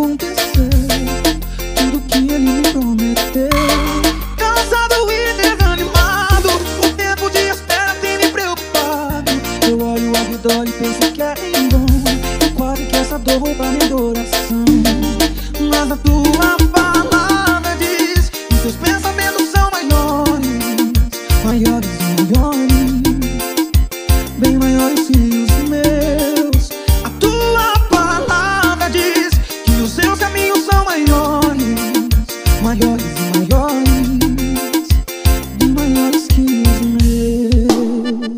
acontecer tudo que ele me prometeu. Cansado e desanimado, o tempo de espera tem me preocupado. Eu olho ao redor e penso que é em vão, e quase que essa dor rouba minha adoração. Mas a tua palavra diz que seus pensamentos são maiores, maiores e maiores, bem maiores que os meus. A tua palavra diz que os seus caminhos são maiores, maiores e maiores, bem maiores que os meus.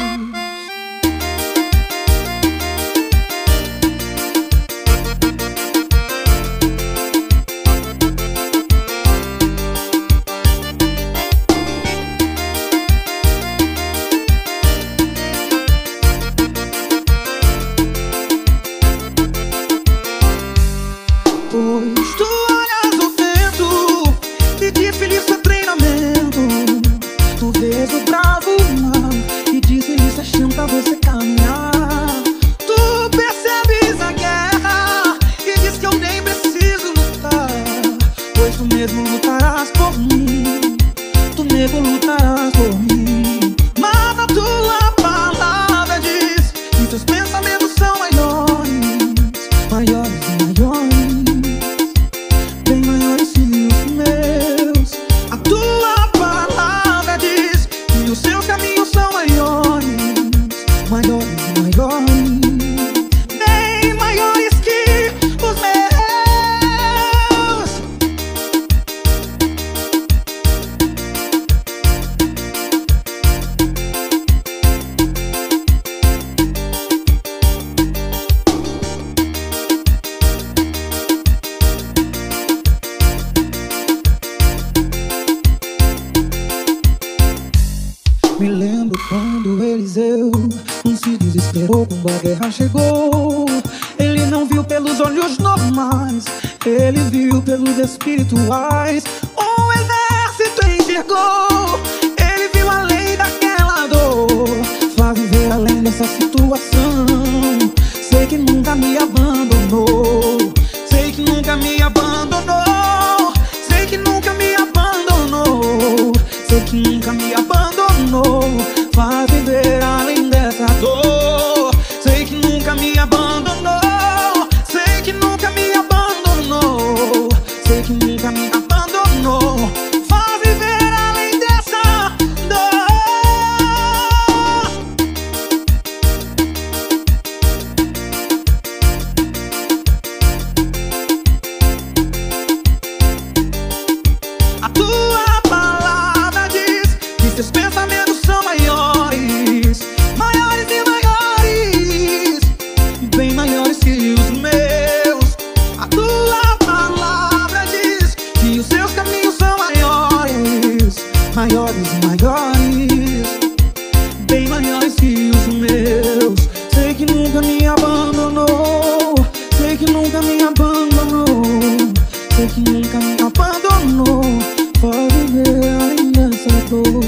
Pois tu olhas o vento e diz feliz seu treinamento. Tu vês o bravo mar e diz feliz a chão pra você caminhar. Tu percebes a guerra e diz que eu nem preciso lutar, pois tu mesmo lutarás por mim, tu mesmo lutarás por mim. Mas a tua palavra diz que seus pensamentos são maiores, maiores e maiores, bem maiores que os meus. A tua palavra diz que os seus caminhos são maiores, maiores e maiores, bem maiores que os meus. Me lembro quando Eliseu não se desesperou quando a guerra chegou. Ele não viu pelos olhos normais, ele viu pelos espirituais. O exército enxergou, ele viu além daquela dor. Faz viver além dessa situação. Sei que nunca me abandonou, sei que nunca me abandonou, sei que nunca me abandonou, sei que nunca me abandonou. Vai viver além dessa dor. Sei que nunca me abandonou, sei que nunca me abandonou, sei que nunca me abandonou. Vai viver além dessa dor. A tua palavra diz que seus pensamentos são maiores, maiores e maiores, bem maiores que os meus. A tua palavra diz que os seus caminhos são maiores, maiores e maiores, bem maiores que os meus. Sei que nunca me abandonou, sei que nunca me abandonou, sei que nunca me abandonou. Pode viver além dessa dor.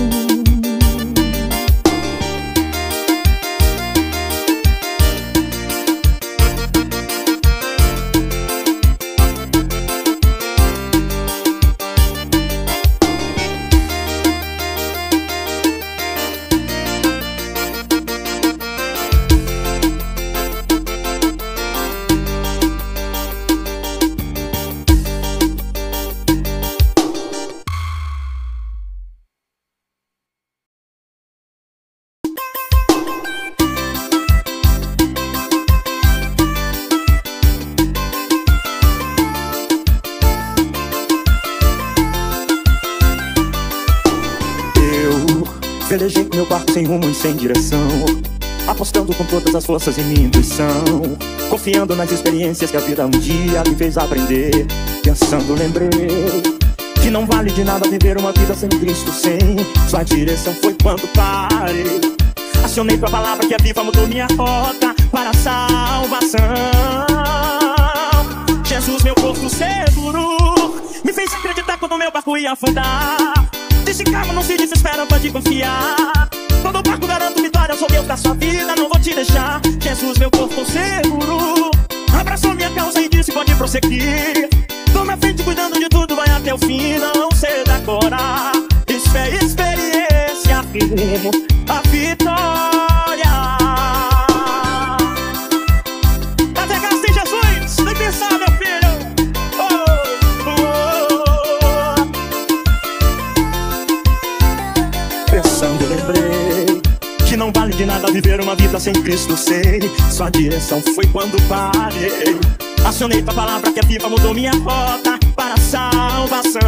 Velejei com meu barco sem rumo e sem direção, apostando com todas as forças em minha intuição, confiando nas experiências que a vida um dia me fez aprender. Pensando lembrei que não vale de nada viver uma vida sem Cristo, sem sua direção. Foi quando parei, acionei tua palavra que é viva, mudou minha rota para a salvação. Jesus, meu porto seguro, me fez acreditar quando meu barco ia afundar. Disse calma, não se desespera, pode confiar. Todo barco garanto vitória, sou Deus da sua vida, não vou te deixar. Jesus, meu porto seguro, Abraçou minha causa e disse pode prosseguir. Tô na frente cuidando de tudo, vai até o fim, não ceda agora. Isso é experiência, rumo à vitória. Até cá sem Jesus, nem pensar, meu filho. Pensando lembrei que não vale de nada viver uma vida sem Cristo, sei. Sua direção foi quando parei. Acionei tua palavra que é viva, mudou minha rota para a salvação.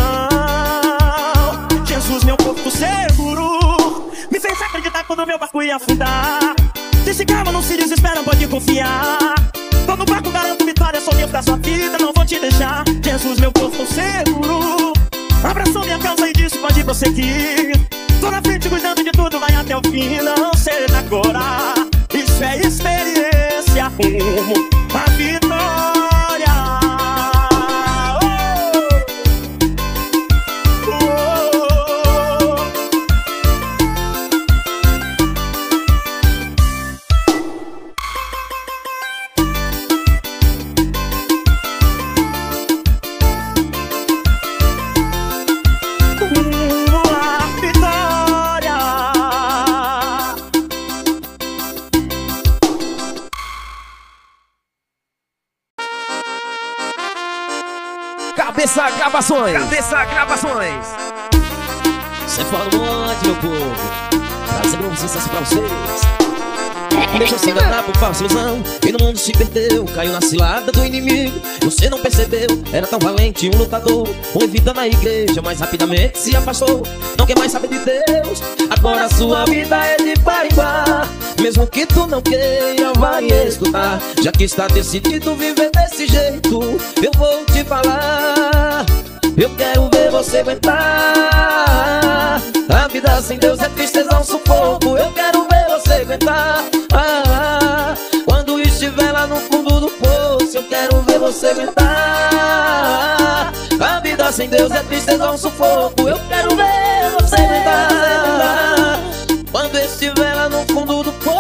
Jesus, meu porto seguro, me fez acreditar quando meu barco ia afundar. Disse calma, não se desespera, pode confiar. Tô no barco, garanto vitória, sou Deus da sua vida, não vou te deixar. Jesus, meu porto seguro, abraçou minha causa e disse pode prosseguir. Tô na frente cuidando de tudo, vai até o fim, não ceda agora. Isso é experiência, rumo à vitória. Cabeça Gravações. Cabeça Gravações. Cê fala onde, meu povo? Trazendo um sucesso pra vocês. Deixa se enganar por falsa ilusão, e no mundo se perdeu, caiu na cilada do inimigo. Você não percebeu, era tão valente, um lutador, um levita na igreja, mas rapidamente se afastou. Não quer mais saber de Deus, agora sua vida é de parimbar. Mesmo que tu não queira, vai escutar. Já que está decidido viver desse jeito, eu vou te falar. Eu quero ver você aguentar. A vida sem Deus é tristeza, um sufoco. Eu quero ver você aguentar. Quando estiver lá no fundo do poço, eu quero ver você aguentar. A vida sem Deus é tristeza, um sufoco. Eu quero ver você aguentar. Quando estiver lá no fundo do poço.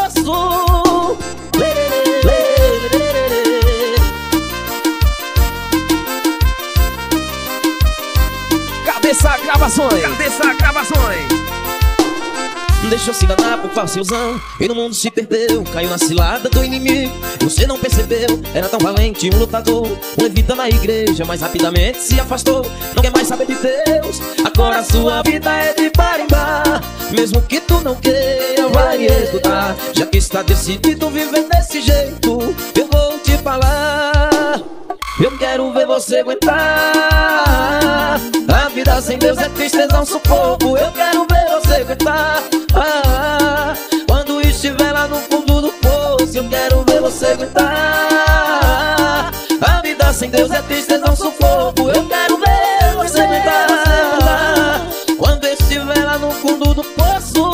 Cabeça Gravações. Cabeça Gravações. Deixou se enganar por falsa ilusão, e no mundo se perdeu, caiu na cilada do inimigo. Você não percebeu, era tão valente, um lutador, um levita na igreja, mas rapidamente se afastou. Não quer mais saber de Deus, agora sua vida é de parimbar. Mesmo que tu não queira, vai escutar. Já que está decidido viver desse jeito, eu vou te falar. Eu quero ver você aguentar. A vida sem Deus é tristeza, um sufoco. Eu quero ver você aguentar. Quando estiver lá no fundo do poço, eu quero ver você aguentar. A vida sem Deus é tristeza, um sufoco. Eu quero ver você aguentar. Quando estiver lá no fundo do poço.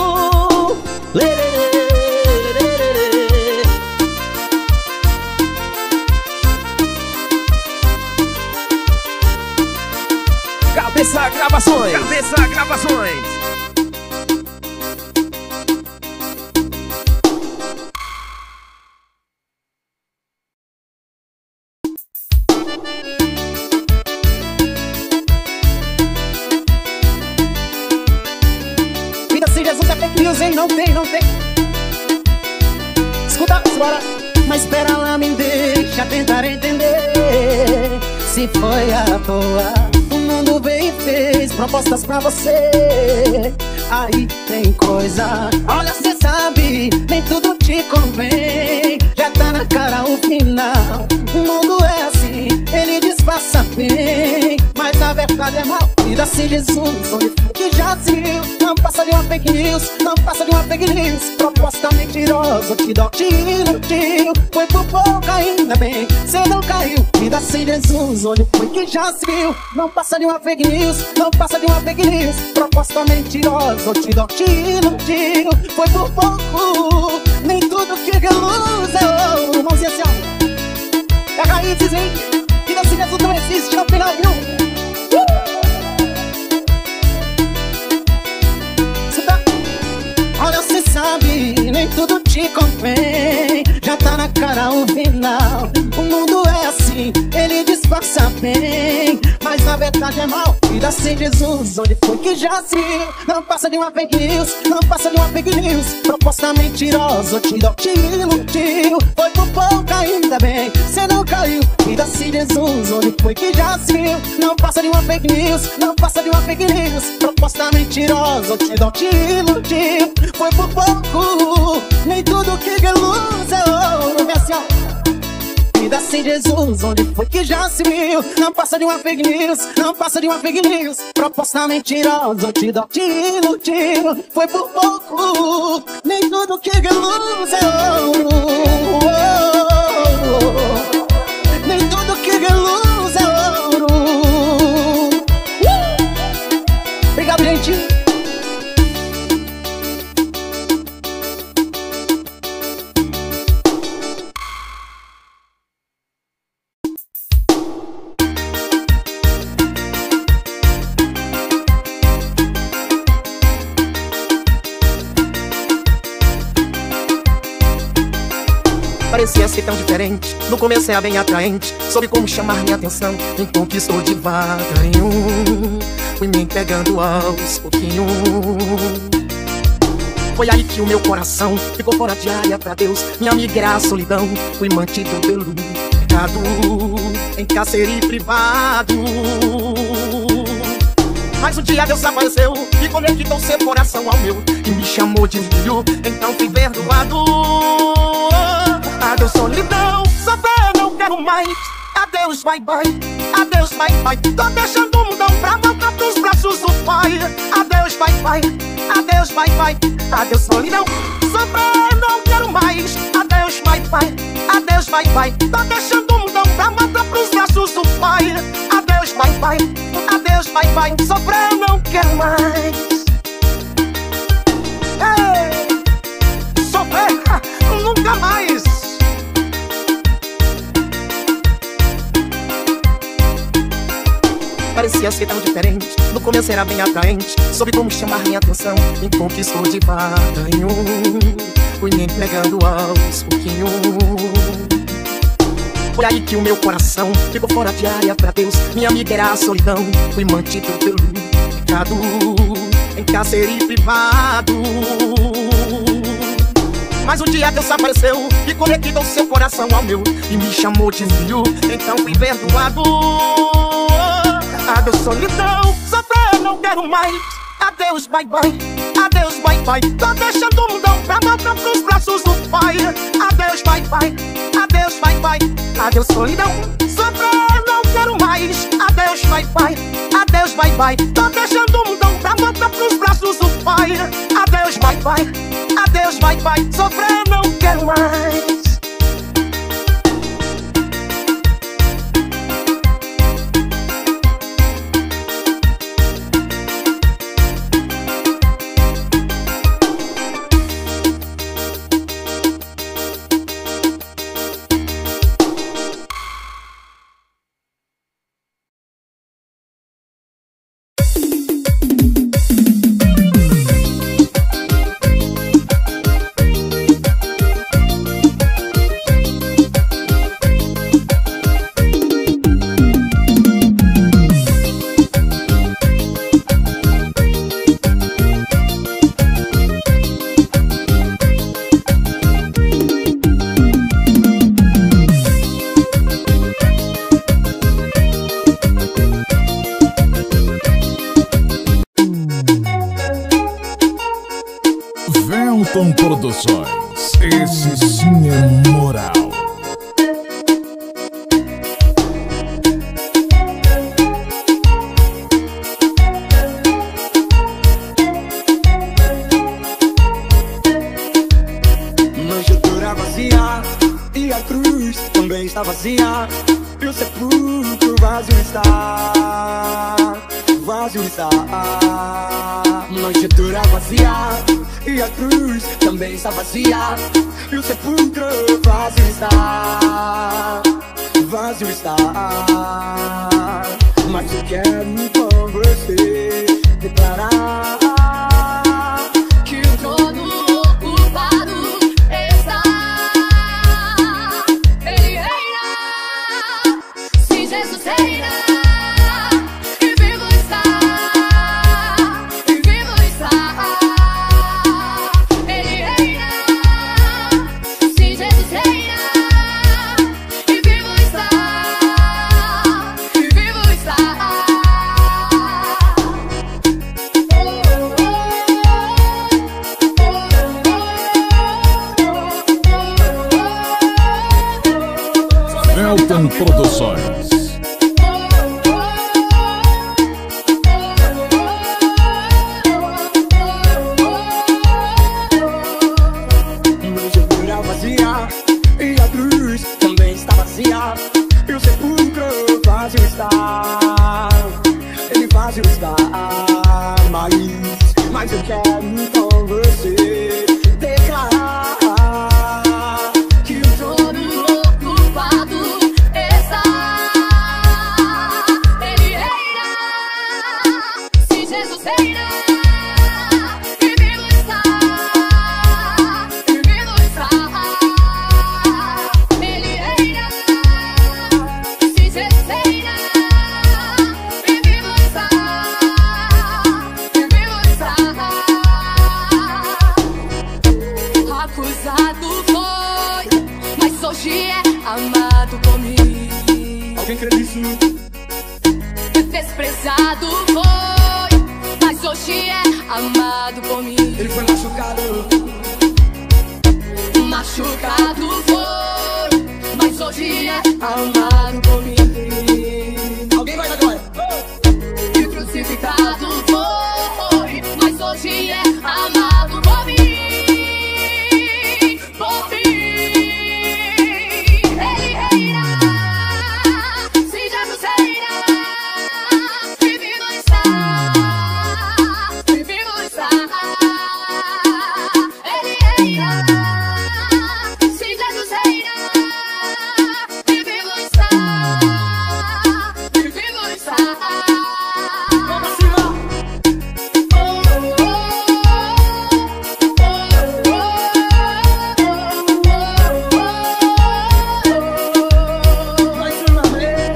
Cabeça Gravações. Cabeça Gravações. Vida sem Jesus é fake news, hein? Não tem. Escuta, bora. Mas espera lá, me deixa tentar entender. Se foi à toa, o mundo veio e fez propostas pra você. Aí tem coisa, olha, cê sabe, nem tudo te convém. Já tá na cara o final. O mundo é assim, ele disfarça bem, mas a verdade é mal. Vida sem Jesus, onde foi que já se viu? Não passa de uma fake news, não passa de uma fake news. Proposta mentirosa, te iludiu. Foi por pouco, ainda bem, cê não caiu. Vida sem Jesus, onde foi que já se viu? Não passa de uma fake news, não passa de uma fake news. Proposta mentirosa, te iludiu. Foi por pouco, nem tudo que reluz é ouro. Mãozinha assim, ó. É raízes, hein? Vida sem Jesus não existe, não tem não, viu? Olha, cê sabe, nem tudo te convém. Já tá na cara o final. O mundo se disfarça bem, mas na verdade é mal. Vida sem Jesus, onde foi que já se viu? Não passa de uma fake news, não passa de uma fake news. Proposta mentirosa, te iludiu. Foi por pouco ainda bem, cê não caiu. Vida sem Jesus, onde foi que já se viu? Não passa de uma fake news, não passa de uma fake news. Proposta mentirosa, te iludiu. Foi por pouco, nem tudo que reluz é ouro. Vê assim, ó. Vida sem Jesus, onde foi que já se viu? Não passa de uma fake news, não passa de uma fake news. Proposta mentirosa, te iludiu. Foi por pouco, nem tudo que reluz é ouro. Nem tudo que reluz é ouro. Obrigado, gente. Parecia ser tão diferente, no começo era bem atraente. Soube como chamar minha atenção, me conquistou devagarinho. Fui me entregando aos pouquinhos. Foi aí que o meu coração ficou fora de área pra Deus. Minha amiga era a solidão, fui mantido pelo pecado, em cárcere privado. Mas um dia Deus apareceu e conectou seu coração ao meu e me chamou de filho, então fui perdoado. Adeus solidão, sofrer não quero mais. Adeus bye bye, adeus bye bye. Tô deixando o mundão pra voltar pros braços do Pai. Adeus bye bye, adeus bye bye. Adeus solidão, sofrer não quero mais. Adeus bye bye, adeus bye bye. Tô deixando o mundão pra voltar pros braços do Pai. Adeus bye bye, adeus bye bye. Sofrer não quero mais. Ei, sofrer nunca mais. Parecia ser tão diferente, no começo era bem atraente. Soube como chamar minha atenção, me conquistou devagarinho. Fui me entregando aos pouquinhos. Foi aí que o meu coração ficou fora de área pra Deus. Minha amiga era a solidão, fui mantido pelo pecado, em cárcere privado. Mas um dia Deus apareceu e conectou seu coração ao meu e me chamou de filho, então fui perdoado. Adeus solidão, sofrer não quero mais. Adeus bye bye, adeus bye bye. Tô deixando o mundão pra voltar pros braços do Pai. Adeus bye bye, adeus bye bye. Adeus solidão, sofrer não quero mais. Adeus bye bye, adeus bye bye. Tô deixando o mundão pra voltar pros braços do Pai. Adeus bye bye, adeus bye bye. Sofrer não quero mais. Velton Produções, esse sim é moral. Manjedoura vazia e a cruz também está vazia, e o sepulcro vazio está, vazio está. Manjedoura vazia e a cruz também está vazia, e o sepulcro vazio está, vazio está. Mas eu quero com você declarar que o trono ocupado está. Ele reina. Se faz eu estar, ele faz eu estar, mas eu quero com você declarar que o todo ocupado está. Ele reina, se Jesus reina, comigo está, comigo está. Ele reina, se Jesus reina, comigo está, comigo está. Acusado foi, mas hoje é amado por mim. Alguém crê nisso? Desprezado foi, mas hoje é amado por mim. Ele foi machucado. Machucado foi, mas hoje é amado por mim. Alguém vai agora? E crucificado foi, mas hoje é amado por mim. Por mim. Ele reina, se Jesus reina, vivido está, vivido está. Ele reina, se Jesus reina, vivido está, vivido está. Vamos pra cima! Mais uma vez!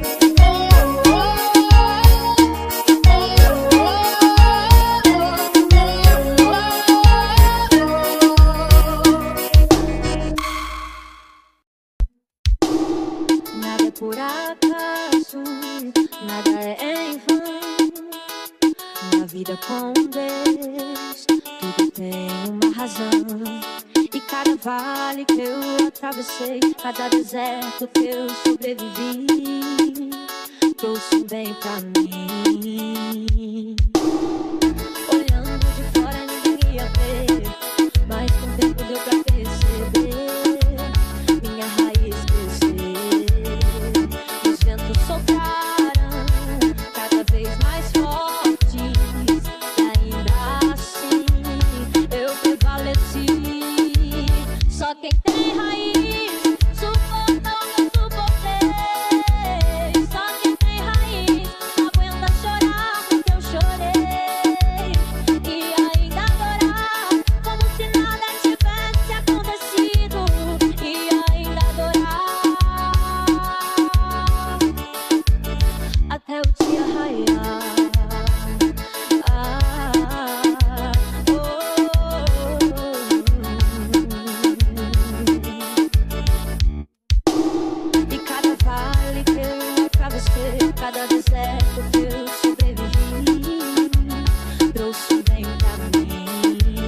Nada é por acaso, nada é em vão. Na vida com Deus, tudo tem uma razão. E cada vale que eu atravessei, cada deserto que eu sobrevivi, trouxe um bem pra mim. Olhando de fora ninguém ia ver, mas com o tempo deu pra perceber minha raiz crescer. Os ventos sopraram cada vez mais fortes, e ainda assim eu prevaleci. Só quem tem raiz suporta o que eu suportei. Só quem tem raiz aguenta chorar o que eu chorei, e ainda adorar como se nada tivesse acontecido, e ainda adorar até o dia raiar. E cada vale que eu atravessei, cada deserto que eu sobrevivi, trouxe um bem pra mim.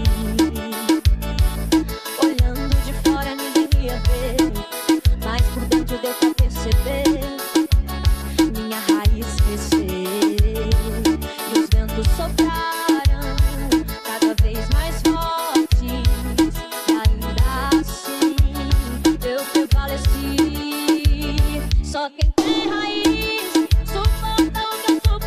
Olhando de fora ninguém ia ver, mas por dentro deu pra perceber minha raiz crescer. E os ventos sopraram cada vez mais fortes, e ainda assim eu prevaleci. Só quem tem raiz suporta o que eu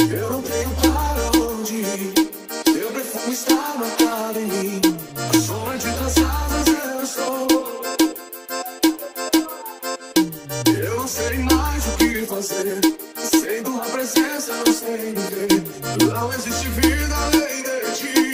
Eu não tenho para onde ir. Teu perfume está marcado em mim. A sombra de tuas asas eu sou. Eu não sei mais o que fazer. Sem tua presença não sei viver. Não existe vida além de ti.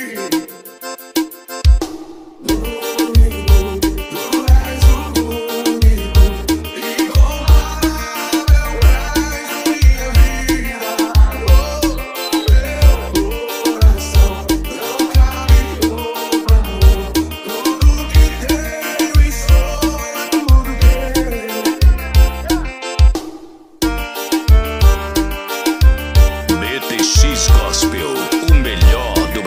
BTX Gospel, o melhor do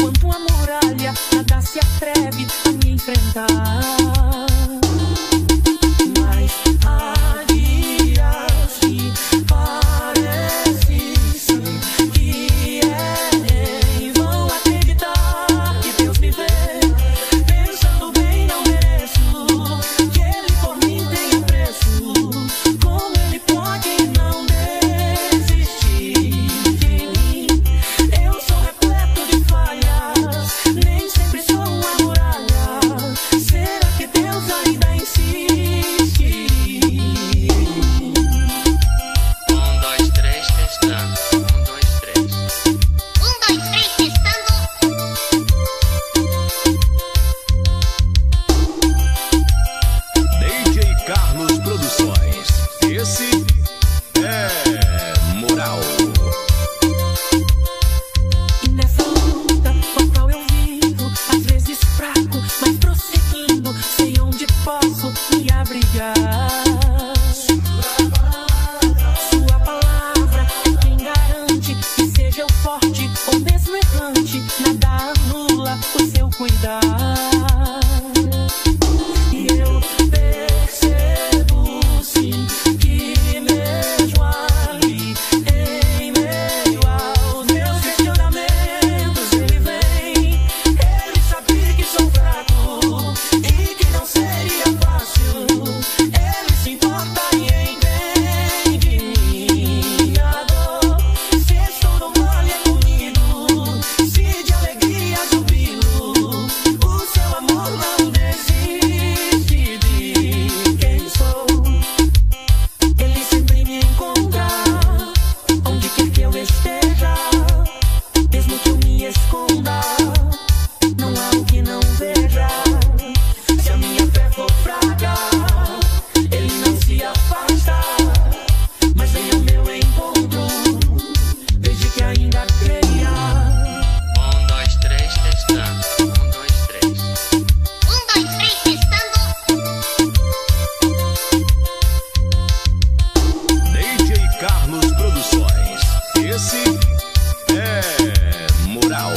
quanto a muralha, nada se atreve a me enfrentar. Mas há dias que parece sim que é em vão acreditar que Deus me vê. Pensando bem, não mereço que Ele por mim tem um preço. Como Ele pode não desistir de mim? Eu sou repleto de falhas, nem sempre sou uma muralha. Será que Deus ainda insiste? 1, 2, 3, testando. 1, 2, 3. 1, 2, 3, testando. DJ Carlos Produções. Esse é moral. E nessa luta com a qual eu vivo, às vezes fraco, mas prosseguindo, sei onde posso me abrigar. Sua palavra é quem garante que seja eu forte ou mesmo errante, nada anula o seu cuidar. E eu percebo sim que mesmo ali, em meio aos meus questionamentos, Ele vem. Ele sabe que sou fraco e que não seria fácil. Ele se importa e entende minha dor. Se estou no vale é comigo, se de alegria jubilo, o seu amor não desiste de quem sou. Ele sempre me encontra, onde quer que eu esteja, mesmo que eu me esconda, não há o que não veja. Se a minha fé for fraca, Ele não se afasta, mas vem ao meu encontro, desde que ainda creia. 1, 2, 3, testando. 1, 2, 3. 1, 2, 3, testando. DJ Carlos Produções. Esse é moral.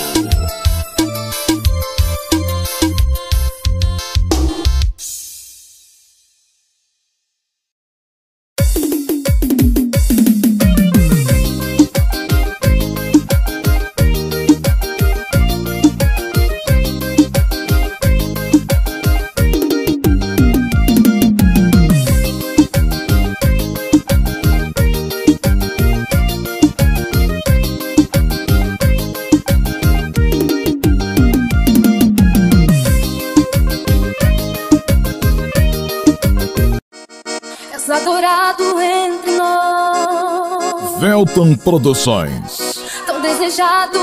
És adorado entre nós, Velton Produções. tão desejado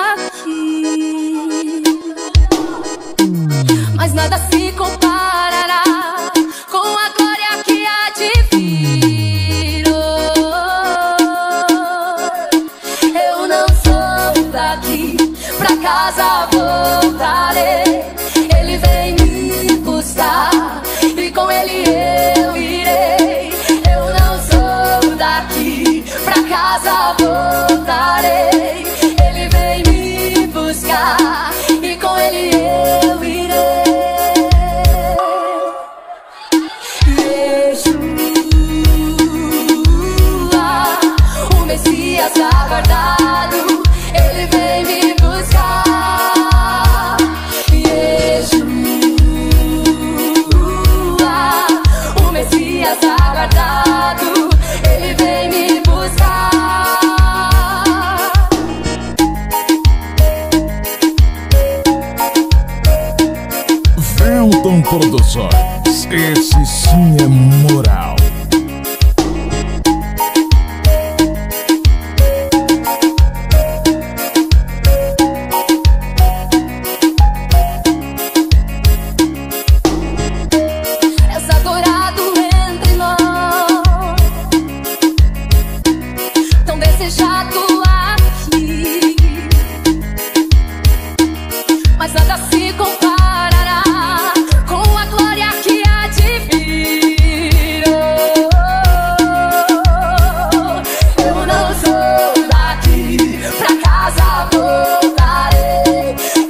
aqui, mas nada se comparará com a glória que há de vir. Oh, eu não sou daqui, pra casa voltarei. Ele vem me buscar e com Ele eu irei. Eu não sou daqui, pra casa voltarei. Ele vem me buscar e com Ele eu irei. Yeshua, o Messias aguardado, Ele vem me buscar. Yeshua, o Messias aguardado, Ele vem me buscar. Velton Produções. Esse sim é moral. És adorado entre nós, tão desejado aqui, mas nada se comparará com a glória que há de vir. Oh, eu não sou daqui, pra casa voltarei.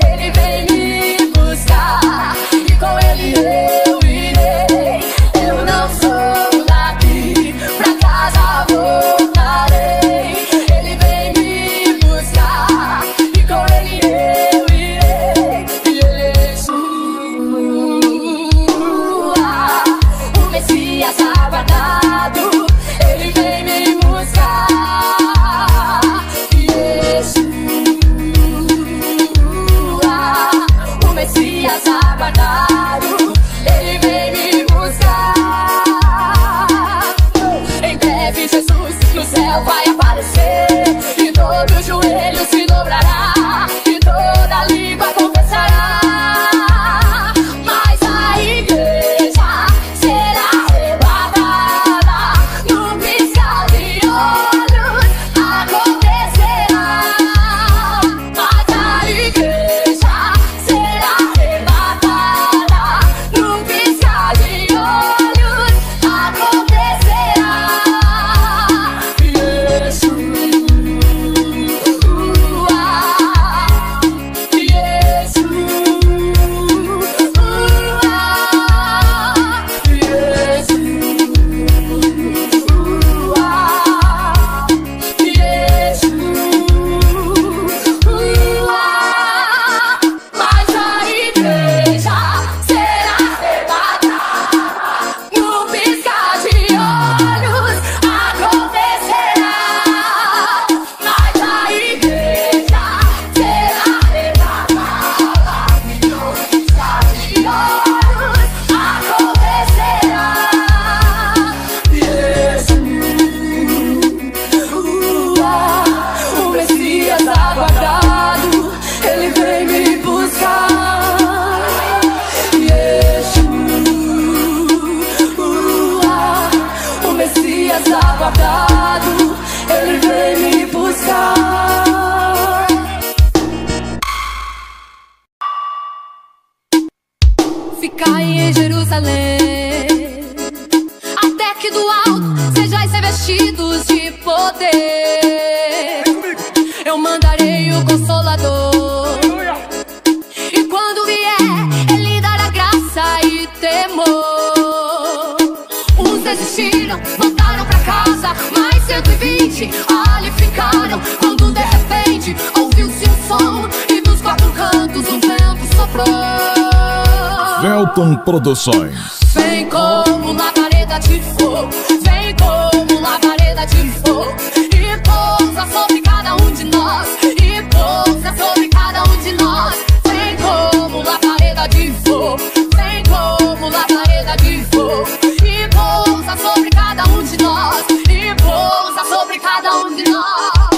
ficar em Jerusalém, até que do alto sejais revestidos de poder. Eu mandarei o Consolador, e quando vier, Ele dará graça e temor. Uns desistiram, voltaram pra casa, mas 120 ali ficaram. Quando de repente ouviu-se um som, e dos quatro cantos um vento soprou. Velton Produções. Vem como labareda de fogo, vem como labareda de fogo, e pousa sobre cada um de nós, e pousa sobre cada um de nós. Vem como labareda de fogo, vem como labareda de fogo, e pousa sobre cada um de nós, e pousa sobre cada um de nós.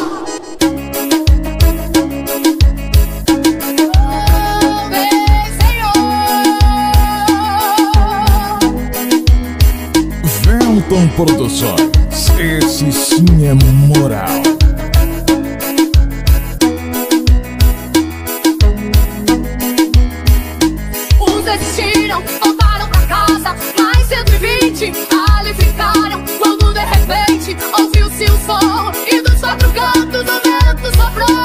Velton Produções. Esse sim é moral. Uns desistiram, voltaram pra casa, mais 120 ali ficaram. Quando de repente ouviu-se um som, e dos quatro cantos o vento soprou.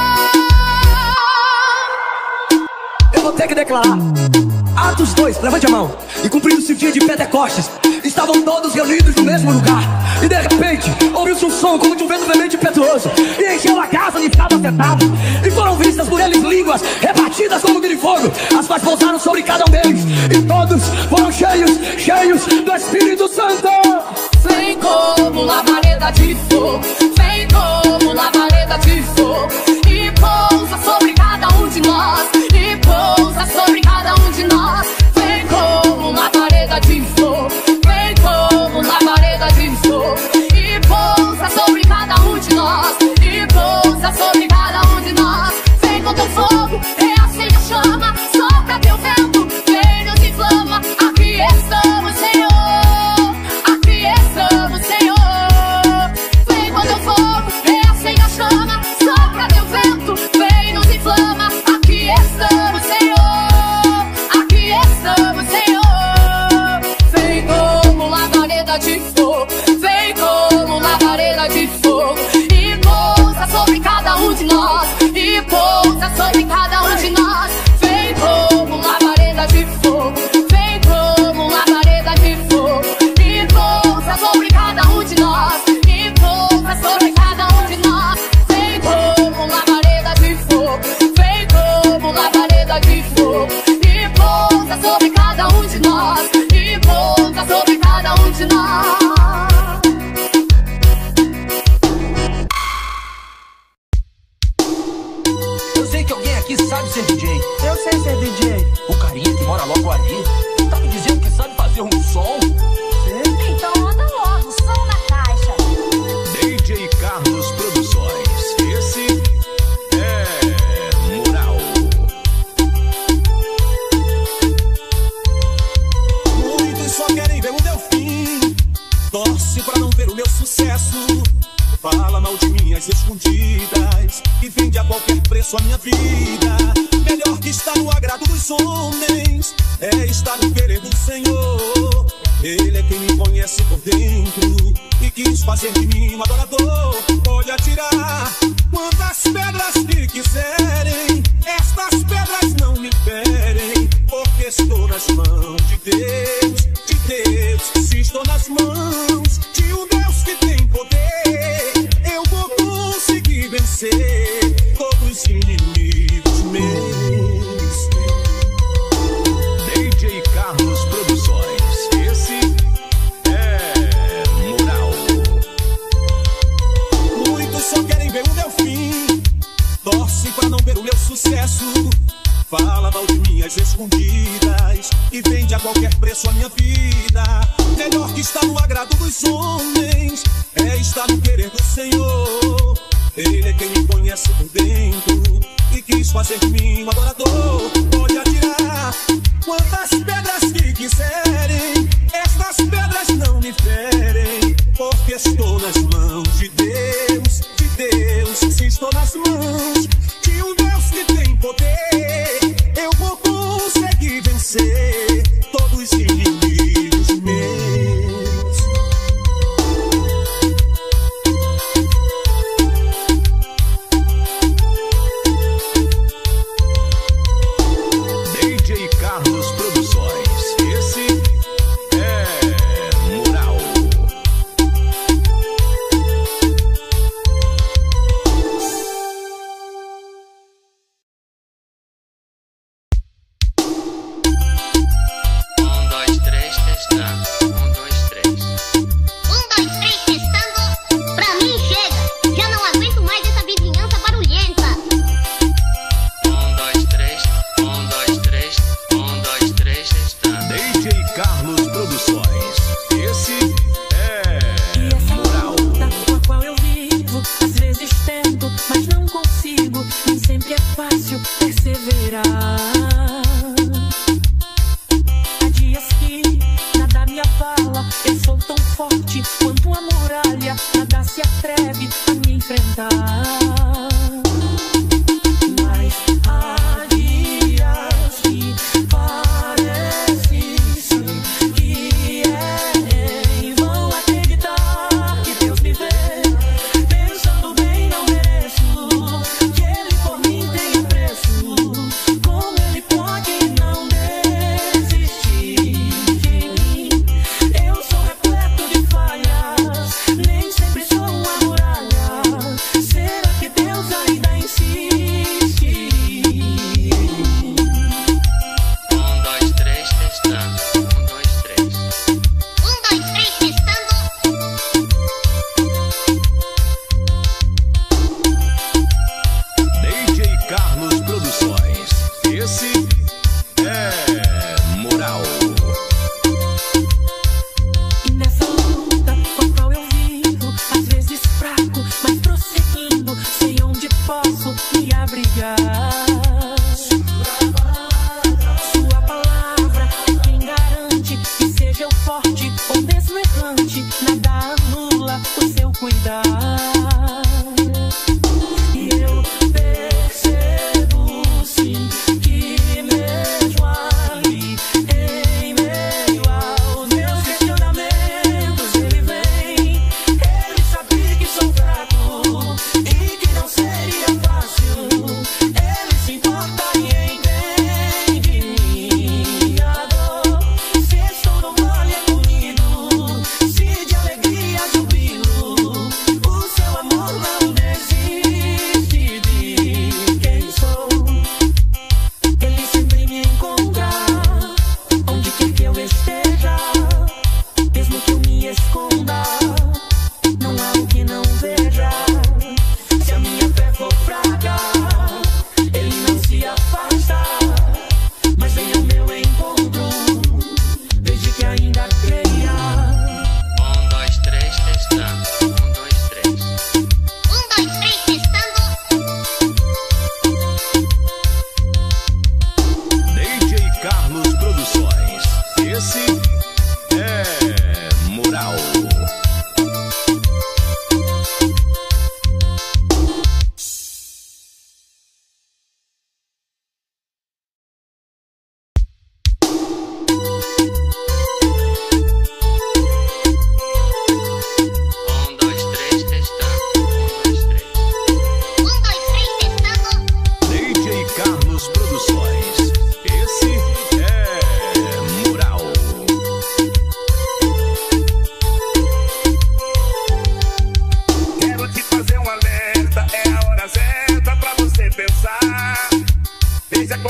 Eu vou ter que declarar. Atos 2, levante a mão. E cumprindo-se o dia de Pentecostes, estavam todos reunidos no mesmo lugar. E de repente, ouviu-se um som como de um vento veemente e impetuoso, e encheu a casa onde estavam sentados. E foram vistas por eles línguas repartidas como de fogo, as quais pousaram sobre cada um deles. E todos foram cheios do Espírito Santo. Vem como labareda de fogo, vem como labareda de fogo, e pousa sobre cada um de nós, e pousa sobre cada um de nós. Vem como labareda de fogo, vem como labareda de fogo, e pousa sobre cada um de nós, e pousa sobre cada um de nós. Vem com teu fogo, reacende a chama, sopra teu vento, vem nos inflama. Aqui estamos, Senhor, aqui estamos, Senhor. Vem com teu fogo, reacende a chama, sopra teu vento, vem nos inflama. Aqui estamos, Senhor, aqui estamos, Senhor. Vem como labareda de fogo, vem como labareda de fogo, e pousa sobre cada um de nós, e pousa sobre cada um de nós. Vem como labareda de fogo, vem como labareda de fogo, e pousa sobre cada um de nós, e pousa sobre cada um de nós. Vem como labareda de fogo, vem como labareda de fogo, e pousa sobre cada um de nós, e pousa sobre cada um de nós. Eu sei que alguém aqui sabe ser DJ. Eu sei ser DJ. O carinha que mora logo ali tá me dizendo que sabe fazer um som. Então anda logo, som na caixa. DJ Carlos Produções. Esse é moral. Muitos só querem ver o meu fim, torce pra não ver o meu sucesso. Fala mal de mim às escondidas e vende a qualquer preço a minha vida. Melhor que estar no agrado dos homens é estar no querer do Senhor. Ele é quem me conhece por dentro e quis fazer de mim um adorador. Pode atirar quantas pedras que quiserem, estas pedras não me ferem, porque estou nas mãos de Deus, de Deus. Se estou nas mãos de um Deus que tem poder, eu vou conseguir vencer todos os inimigos meus. DJ Carlos Produções. Esse é moral. Muitos só querem ver o meu fim, torce pra não ver o meu sucesso. Fala mal de mim às escondidas e vende a qualquer preço a minha vida. Melhor que estar no agrado dos homens é estar no querer do Senhor. Ele é quem me conhece por dentro e quis fazer de mim um adorador. Pode atirar quantas pedras que quiserem, estas pedras não me ferem, porque estou nas mãos de Deus, de Deus. Se estou nas mãos de um Deus que tem poder, eu vou conseguir vencer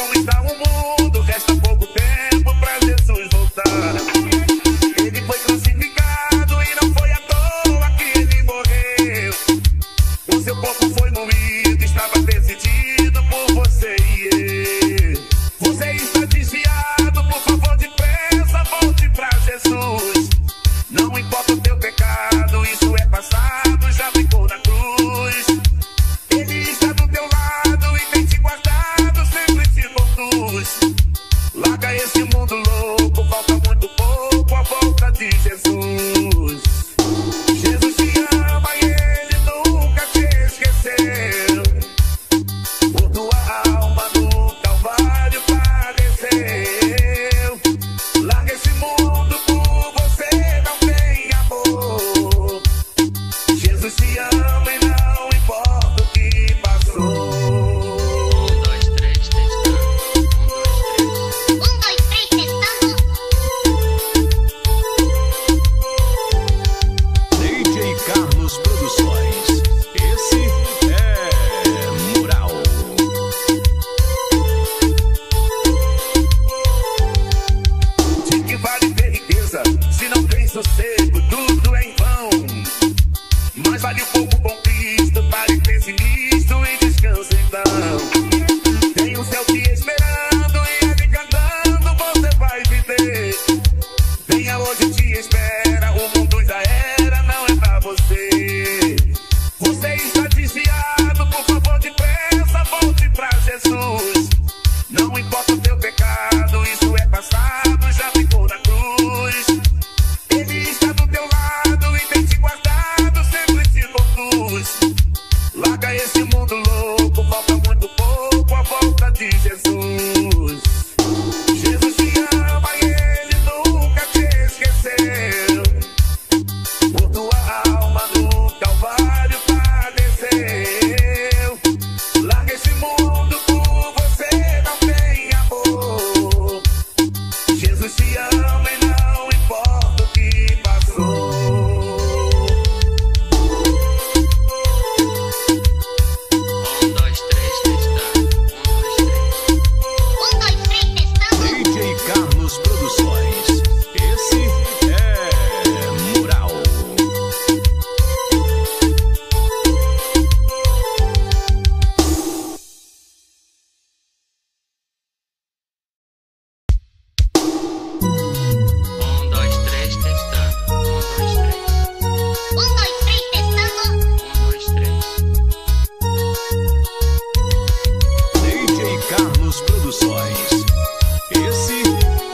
como está o mundo, resta pouco tempo pra Jesus voltar. Ele foi crucificado e não foi à toa que ele morreu. O seu corpo foi moído, estava decidido por você e eu. Você está desviado, por favor, depressa, volte pra Jesus. Não importa o teu pecado, isso é passado, já ficou na cruz. Ele está do teu lado e tem te guardado, sempre te conduz. Larga esse mundo louco, falta muito pouco a volta de Jesus. Jesus te ama e ele nunca te esqueceu. Por tua alma no Calvário padeceu. Larga esse mundo, por você não tem amor. Jesus te ama e não importa o que passou. 1, 2, 3, testando. 1, 2, 3. 1, 2, 3, testando. DJ Carlos Produções. Esse é Moral. De que vale ter riqueza se não tem sossego? Tudo é em vão. Mas vale pouco com Cristo, pare, pense nisto e descansa então. Tem o céu te esperando e ali cantando você vai viver. Venha hoje te espera, o mundo já era, não é pra você. Você está desviado, por favor, depressa, volte pra Jesus. Não importa o teu pecado, isso é passado, já ficou na cruz. Ele está do teu lado e tem te guardado, sempre te conduz. Larga esse mundo louco, falta muito pouco a volta de Jesus. Jesus te ama e ele nunca te esqueceu. Por tua alma no Calvário padeceu. Larga esse mundo, por você não tem amor. Jesus te ama e não importa o que passou. 1, 2, 3, testando. 1, 2, 3. 1, 2, 3, testando. DJ Carlos Produções. Esse é Moral. Um, dois, três, testando. 1, 2, 3. 1, 2, 3, testando. 1, 2, 3. DJ Carlos Produções. Esse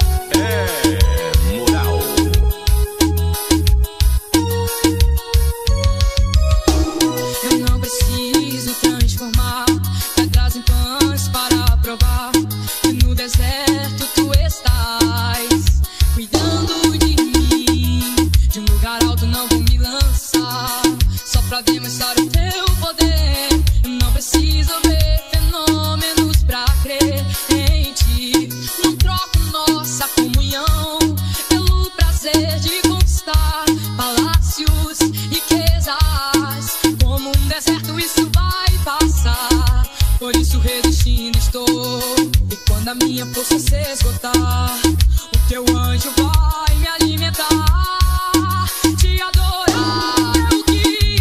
é Moral. Eu não preciso transformar pedras em pães para provar que no deserto tu estás cuidando de mim. De um lugar alto não vou me lançar só pra demonstrar o teu poder. Eu não preciso ver fenômenos pra crer em ti. Não troco nossa comunhão pelo prazer de conquistar palácios, riquezas. Como um deserto isso vai passar, por isso resistindo estou. E quando a minha força se esgotar, o teu anjo vai me alimentar. Te adorar é o que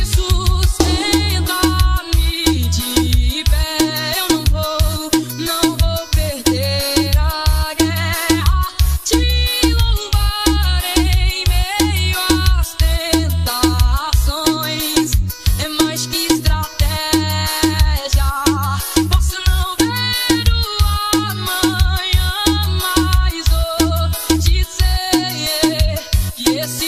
sustenta-me de pé. Eu não vou perder a guerra. Te louvar em meio às tentações é mais que estratégia. Posso não ver o amanhã, mas hoje sei que esse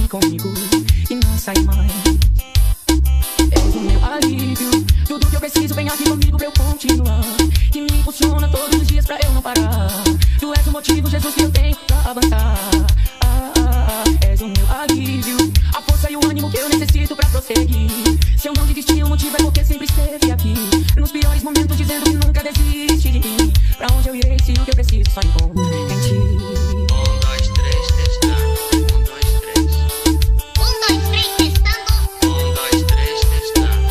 aqui comigo e não sai mais. És o meu alívio, tudo que eu preciso vem aqui comigo pra eu continuar. Que me impulsiona todos os dias pra eu não parar. Tu és o motivo, Jesus, que eu tenho pra avançar. És o meu alívio, a força e o ânimo que eu necessito pra prosseguir. Se eu não desistir, o motivo é porque sempre esteve aqui. Nos piores momentos dizendo que nunca desiste de mim. Pra onde eu irei se o que eu preciso só encontro em ti? 1, 2, 3, testando. 1, 2, 3. 1, 2, 3, testando. 1, 2, 3, testando.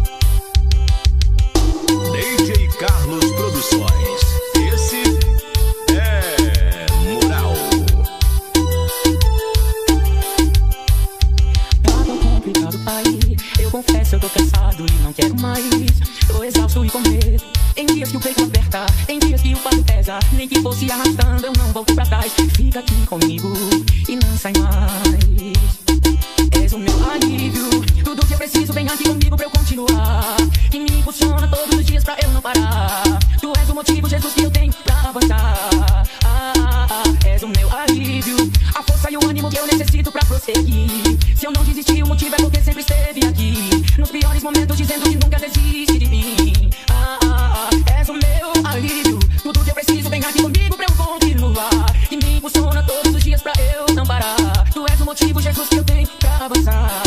DJ Carlos Produções. Esse é Mural. Tá tão complicado, pai. Eu confesso, eu tô cansado e não quero mais. Tô exausto e com medo. Tem dias que o peito aperta, tem dias que o fardo pesa. Nem que fosse arrastando, eu não volto pra trás. Fica aqui comigo e não sai mais. És o meu alívio, tudo que eu preciso vem aqui comigo pra eu continuar. Que me impulsiona todos os dias pra eu não parar. Tu és o motivo, Jesus, que eu tenho pra avançar. És o meu alívio, a força e o ânimo que eu necessito pra prosseguir. Se eu não desistir, o motivo é porque sempre esteve aqui. Nos piores momentos dizendo que nunca desiste de mim. És o meu alívio, tudo que eu preciso vem aqui comigo pra eu continuar. Que me impulsiona todos os dias pra eu não parar. Tu és o motivo, Jesus, que eu tenho pra avançar.